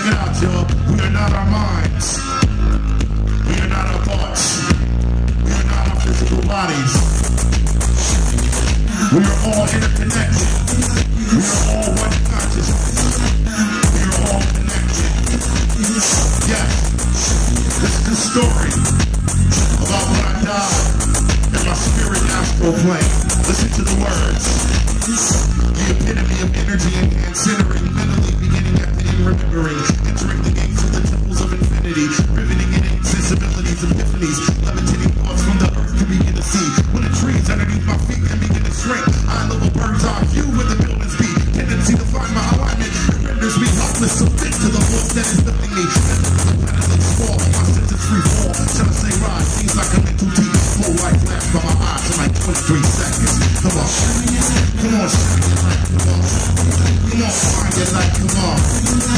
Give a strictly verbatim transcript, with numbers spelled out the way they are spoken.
Check it out, y'all. We are not our minds. We are not our thoughts. We are not our physical bodies. We are all interconnected. We are all one consciousness. We are all connected. Yes, this is the story about when I died and my spirit astral plane. Listen to the words. The epitome of energy and centering, mentally beginning at the end, remembering, entering the gates of the temples of infinity, riveting in insensibilities, epiphanies, levitating thoughts from the earth to begin to see. When the trees underneath my feet can begin to shrink, I love a bird's eye view where the buildings be. Tendency to find my alignment renders me helpless, submit to the force that is lifting me. Penitence fall, my senses free fall. Shall I say rise? Seems like a mental deep. Full light flash by my eyes in like twenty-three seconds. Come on, come on, shine your light, come on, come on, find your light, come on.